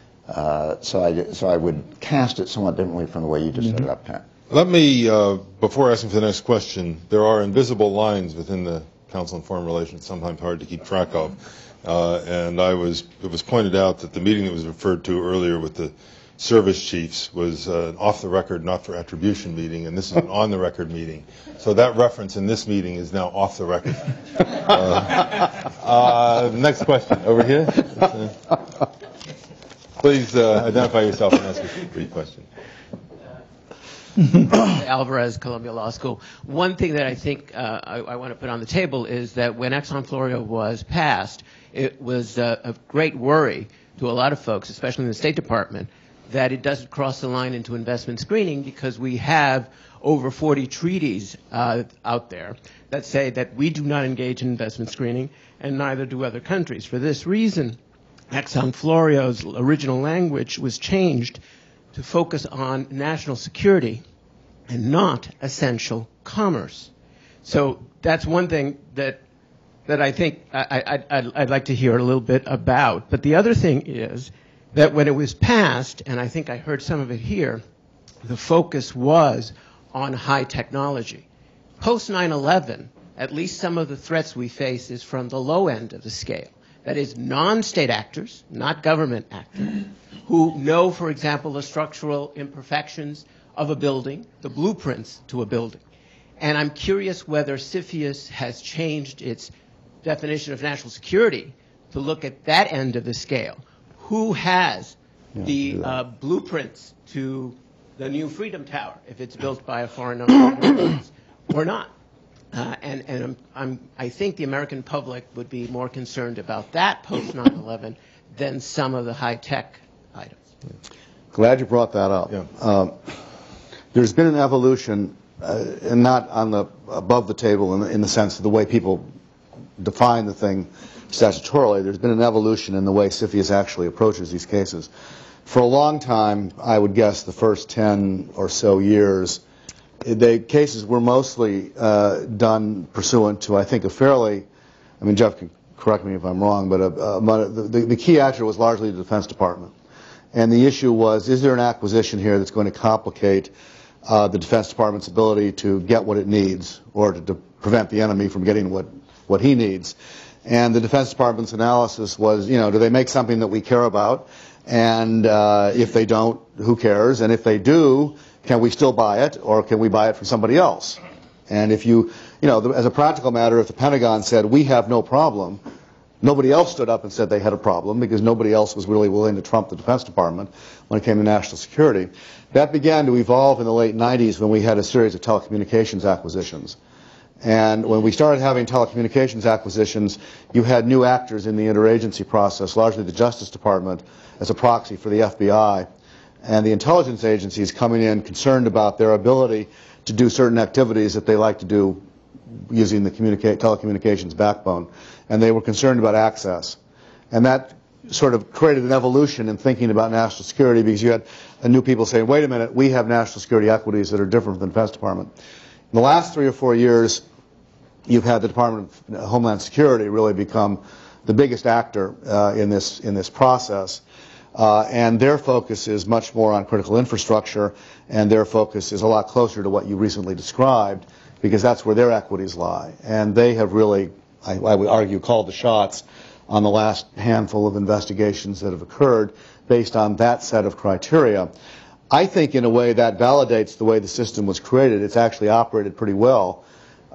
So I would cast it somewhat differently from the way you just set it up, Pat. Let me, before asking for the next question, there are invisible lines within the Council on Foreign Relations, sometimes hard to keep track of. And it was pointed out that the meeting that was referred to earlier with the service chiefs was an off-the-record, not-for-attribution meeting, and this is an on-the-record meeting. So that reference in this meeting is now off the record. Next question, over here. Please identify yourself and ask a brief question. Alvarez, Columbia Law School. One thing that I think I want to put on the table is that when Exxon Florio was passed, it was a great worry to a lot of folks, especially in the State Department, that it doesn't cross the line into investment screening because we have over 40 treaties out there that say that we do not engage in investment screening, and neither do other countries. For this reason, Exxon Florio's original language was changed to focus on national security and not essential commerce. So that's one thing that I think I'd like to hear a little bit about. But the other thing is that when it was passed, and I think I heard some of it here, the focus was on high technology. Post 9/11, at least some of the threats we face is from the low end of the scale. That is non-state actors, not government actors, who know, for example, the structural imperfections of a building, the blueprints to a building. And I'm curious whether CFIUS has changed its definition of national security to look at that end of the scale. Who has the blueprints to the new Freedom Tower, if it's built by a foreign owner or not? I think the American public would be more concerned about that post 9/11 than some of the high-tech items. Glad you brought that up. Yeah. There's been an evolution, and not on the above the table in the sense of the way people define the thing statutorily. There's been an evolution in the way CFIUS actually approaches these cases. For a long time, I would guess the first 10 or so years, the cases were mostly done pursuant to, I think, a fairly, I mean, Jeff can correct me if I'm wrong, but the key actor was largely the Defense Department. And the issue was, is there an acquisition here that's going to complicate the Defense Department's ability to get what it needs, or to prevent the enemy from getting what he needs? And the Defense Department's analysis was, do they make something that we care about? And if they don't, who cares? And if they do, can we still buy it, or can we buy it from somebody else? And if as a practical matter, if the Pentagon said, we have no problem, nobody else stood up and said they had a problem, because nobody else was really willing to trump the Defense Department when it came to national security. That began to evolve in the late 90s when we had a series of telecommunications acquisitions. And when we started having telecommunications acquisitions, you had new actors in the interagency process, largely the Justice Department as a proxy for the FBI, and the intelligence agencies coming in concerned about their ability to do certain activities that they like to do using the telecommunications backbone. And they were concerned about access. And that sort of created an evolution in thinking about national security, because you had new people saying, wait a minute, we have national security equities that are different from the Defense Department. In the last 3 or 4 years, you've had the Department of Homeland Security really become the biggest actor in this process. And their focus is much more on critical infrastructure, and their focus is a lot closer to what you recently described, because that's where their equities lie. And they have really, I would argue, called the shots on the last handful of investigations that have occurred based on that set of criteria. I think in a way that validates the way the system was created. It's actually operated pretty well.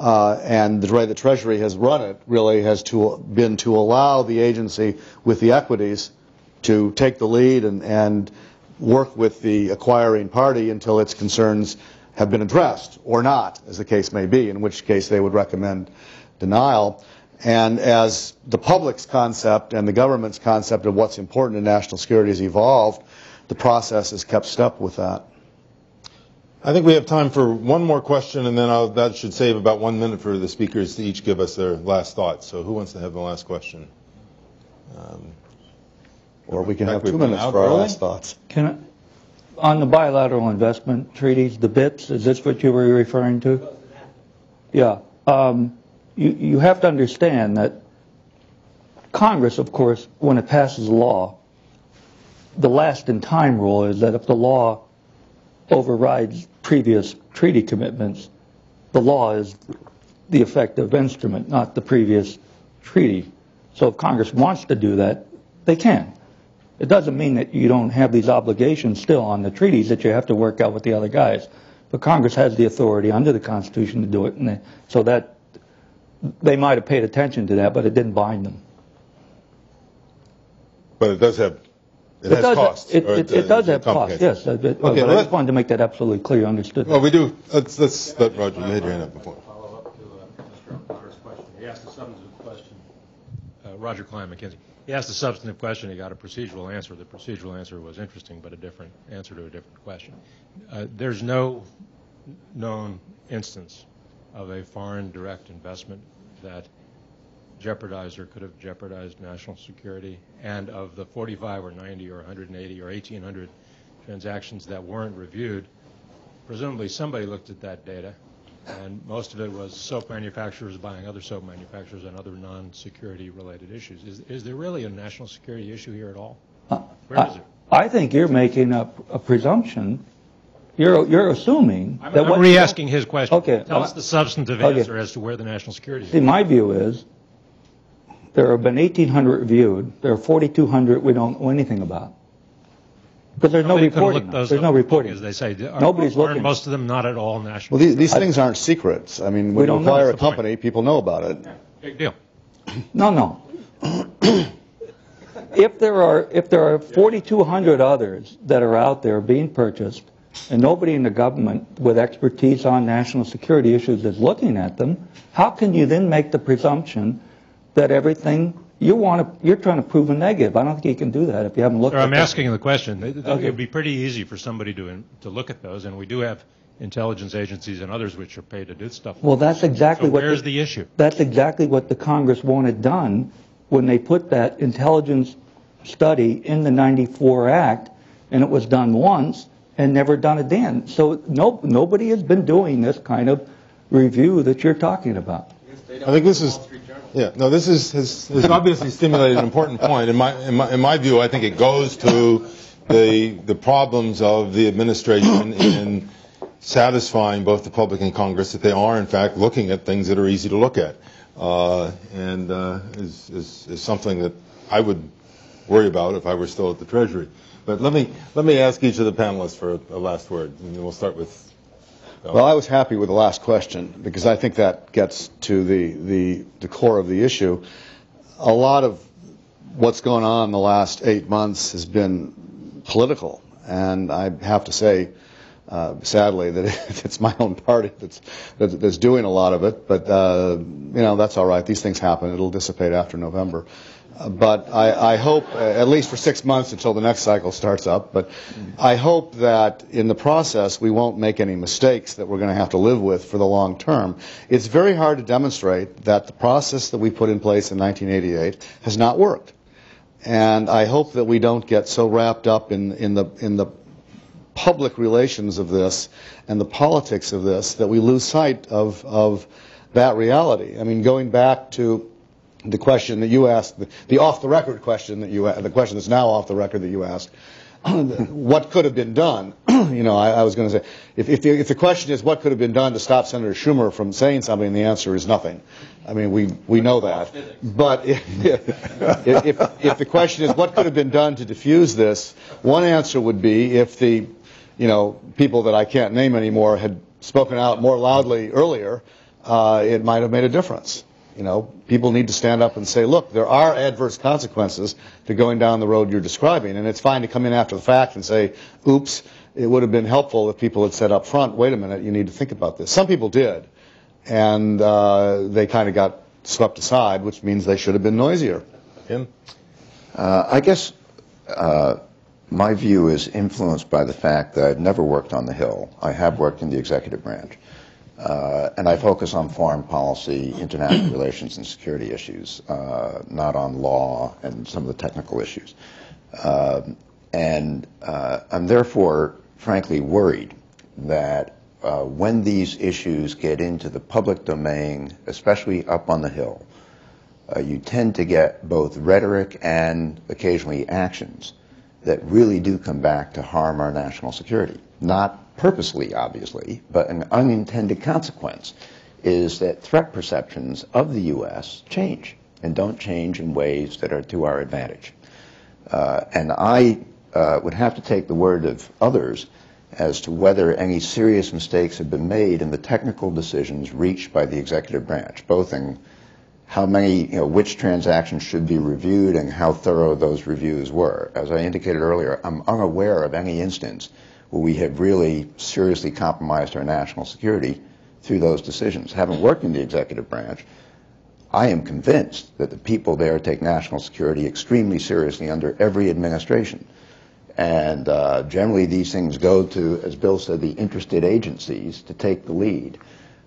And the way the Treasury has run it really has been to allow the agency with the equities to take the lead and work with the acquiring party until its concerns have been addressed, or not, as the case may be, in which case they would recommend denial. And as the public's concept and the government's concept of what's important in national security has evolved, the process has kept step with that. I think we have time for one more question, and then that should save about 1 minute for the speakers to each give us their last thoughts. So who wants to have the last question? Or we can have 2 minutes for our last thoughts. On the bilateral investment treaties, the BIPs, is this what you were referring to? Yeah. You have to understand that Congress, of course, when it passes a law, the last in time rule is that if the law overrides previous treaty commitments, the law is the effective instrument, not the previous treaty. So if Congress wants to do that, they can. It doesn't mean that you don't have these obligations still on the treaties that you have to work out with the other guys. But Congress has the authority under the Constitution to do it, and so that they might have paid attention to that, but it didn't bind them. But it does have costs. It does have costs, yes. But I just wanted to make that absolutely clear, understood. Well, we do. Let's let Roger, you had your hand up before. Follow up to Mr. O'Connor's question. He asked a substantive question. Roger Klein, McKinsey. He asked a substantive question. He got a procedural answer. The procedural answer was interesting, but a different answer to a different question. There's no known instance of a foreign direct investment that jeopardized or could have jeopardized national security, and of the 45 or 90 or 180 or 1,800 transactions that weren't reviewed, presumably somebody looked at that data, and most of it was soap manufacturers buying other soap manufacturers and other non-security related issues. Is there really a national security issue here at all? Where is it? I think you're making a presumption. You're assuming that I'm re-asking his question. Okay. Tell us the substantive answer as to where the national security is. See, my view is there have been 1,800 reviewed. There are 4,200 we don't know anything about. Because there's no reporting. There's no reporting. As they say, nobody's looking. Most of them not at all national. Well, these things aren't secrets. I mean, when you acquire a company, people know about it. Big deal. No. If there are 4,200 others that are out there being purchased, and nobody in the government with expertise on national security issues is looking at them, how can you then make the presumption that everything you're trying to prove a negative? I don't think you can do that if you haven't looked at them. I'm asking the question. It would be pretty easy for somebody to look at those, and we do have intelligence agencies and others which are paid to do stuff. Well, that's exactly what. Where's the issue? That's exactly what the Congress wanted done when they put that intelligence study in the '94 Act, and it was done once and never done again. So nobody has been doing this kind of review that you're talking about. I think this is. Yeah, no, this has obviously stimulated an important point. In my view, I think it goes to the problems of the administration in satisfying both the public and Congress that they are, in fact, looking at things that are easy to look at, and is something that I would worry about if I were still at the Treasury. But let me ask each of the panelists for a last word, and we'll start with. Well, I was happy with the last question because I think that gets to the core of the issue. A lot of what's gone on in the last 8 months has been political, and I have to say, sadly, that it's my own party that's doing a lot of it. But that's all right. These things happen. It'll dissipate after November. But I hope, at least for 6 months until the next cycle starts up, but I hope that in the process we won't make any mistakes that we're going to have to live with for the long term. It's very hard to demonstrate that the process that we put in place in 1988 has not worked. And I hope that we don't get so wrapped up in the public relations of this and the politics of this that we lose sight of that reality. I mean, going back to the question that you asked, the off-the-record question that you asked, the question that's now off the record that you asked, what could have been done? I was going to say, if the question is what could have been done to stop Senator Schumer from saying something, the answer is nothing. I mean, we know that. But if the question is what could have been done to diffuse this, one answer would be if the people that I can't name anymore had spoken out more loudly earlier, it might have made a difference. People need to stand up and say, look, there are adverse consequences to going down the road you're describing, and it's fine to come in after the fact and say, oops, it would have been helpful if people had said up front, wait a minute, you need to think about this. Some people did, and they kind of got swept aside, which means they should have been noisier. Tim? I guess my view is influenced by the fact that I've never worked on the Hill. I have worked in the executive branch. And I focus on foreign policy, international relations, and security issues, not on law and some of the technical issues. And I'm therefore, frankly, worried that when these issues get into the public domain, especially up on the Hill, you tend to get both rhetoric and occasionally actions that really do come back to harm our national security. Not purposely, obviously, but an unintended consequence is that threat perceptions of the U.S. change and don't change in ways that are to our advantage. And I would have to take the word of others as to whether any serious mistakes have been made in the technical decisions reached by the executive branch, both in how many, which transactions should be reviewed and how thorough those reviews were. As I indicated earlier, I'm unaware of any instance where we have really seriously compromised our national security through those decisions. Having worked in the executive branch, I am convinced that the people there take national security extremely seriously under every administration. And generally these things go to, as Bill said, the interested agencies to take the lead.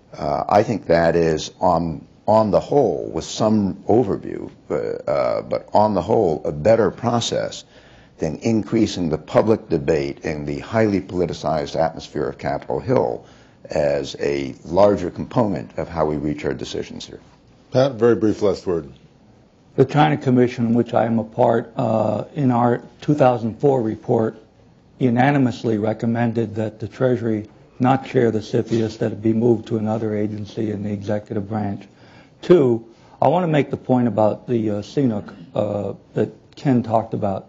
I think that is on the whole, with some overview, but on the whole, a better process than increasing the public debate in the highly politicized atmosphere of Capitol Hill as a larger component of how we reach our decisions here. Pat, very brief last word. The China Commission, which I am a part, in our 2004 report, unanimously recommended that the Treasury not chair the CFIUS, that it be moved to another agency in the executive branch. Two, I want to make the point about the CNOOC that Ken talked about.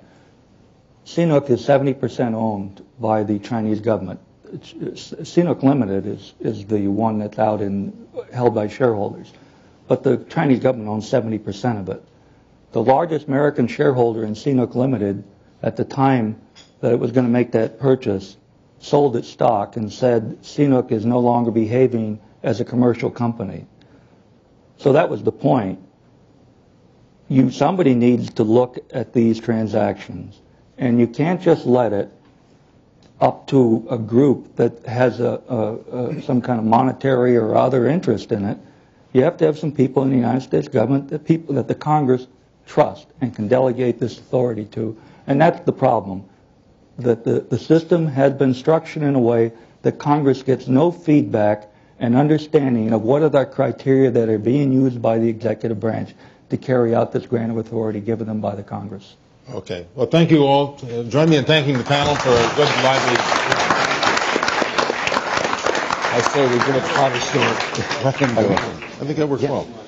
CNOOC is 70% owned by the Chinese government. CNOOC Limited is the one that's held by shareholders. But the Chinese government owns 70% of it. The largest American shareholder in CNOOC Limited at the time that it was going to make that purchase sold its stock and said CNOOC is no longer behaving as a commercial company. So that was the point. Somebody needs to look at these transactions, and you can't just let it up to a group that has some kind of monetary or other interest in it. You have to have some people in the United States government, that the Congress trust and can delegate this authority to. And that's the problem, that the system has been structured in a way that Congress gets no feedback an understanding of what are the criteria that are being used by the executive branch to carry out this grant of authority given them by the Congress. Okay. Well, thank you all. Join me in thanking the panel for a good, lively. I say we give it 5 stars. I think that works well.